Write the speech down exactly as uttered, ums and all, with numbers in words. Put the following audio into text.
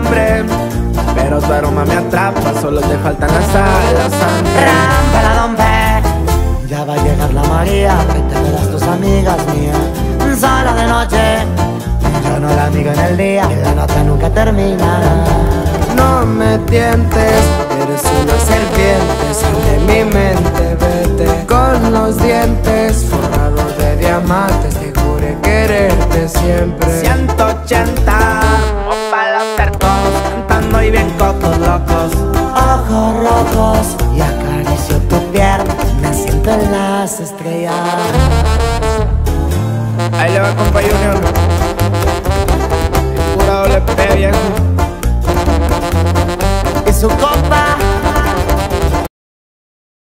hambre, pero tu aroma me atrapa, solo te faltan las alas, sangre. Rámpala, dompe, ya va a llegar la María, vete de las tus amigas mías. Sola de noche, yo no la amigo en el día, y la nota nunca termina. No me tientes, eres una serpiente, sal de mi mente, vete con los dientes forrados de diamantes, te juré quererte siempre. ciento ochenta, o para los tercos, cantando y bien cocos locos. Ojos rojos, y acaricio tu pierna, me siento en las estrellas. Ahí le va, compa Junior.